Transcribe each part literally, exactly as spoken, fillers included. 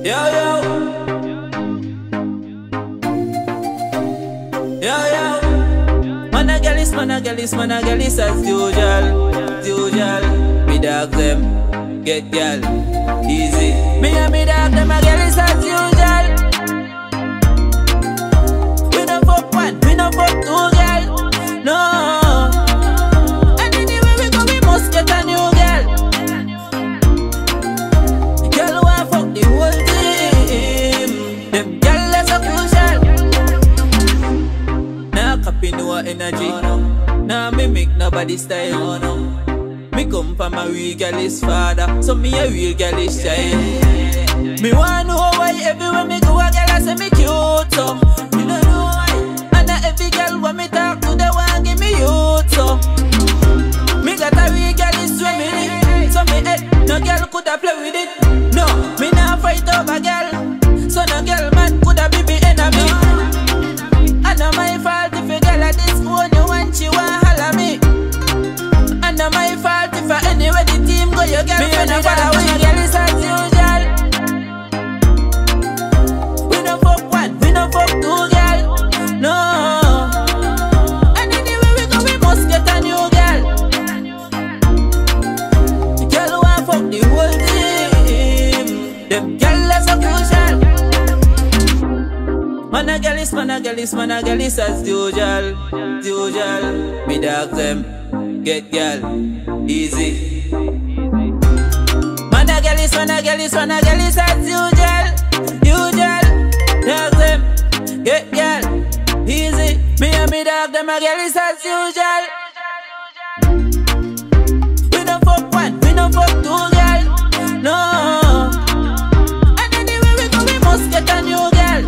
Yo, yo. Yo, yo. Man a girl is, man a girl is, man a girl is as usual. As usual. Me dog them. Get girl. Easy. Me and me dog them a girl is as usual. We no fuck one, we no fuck two girl. No. And anywhere we go, we must get a new girl. Girl want fuck the whole team. Them girl is so crucial. Nah copy no energy. Nah mimic nobody style. Oh, no. Me come from a real girlish father, so me a real girlish child. Me want know why everywhere me go a girl I say me cute so. Me don't know why. And not every girl when me talk to they want give me youth so. Me got a real girlish way me need, so me head no girl coulda play with it. No, me nah fight over girl, so no girl man coulda be me enemy. And not my fault if a girl at this phone you want she want holla me. And not my fault if I anywhere the team go your girl me and a follow we girl is as usual. We no fuck one, we no fuck two girl. No. And anywhere we go we must get a new girl. The girl who want fuck the whole team. Them girl are so crucial. Man a girl is, man a girl is, man a girl is as usual. As usual. Me dog them. Get girl, easy. Man a girl is, man a girl is, man a girl is as usual. Usual, dog them. Get girl, easy. Me and me dog them a girl is as usual. We no fuck one, we no fuck two girl. No. And anywhere we go we must get a new girl.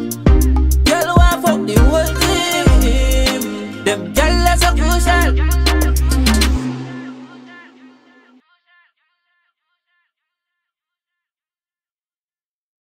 Girl want fuck the whole team. Them girl are so crucial.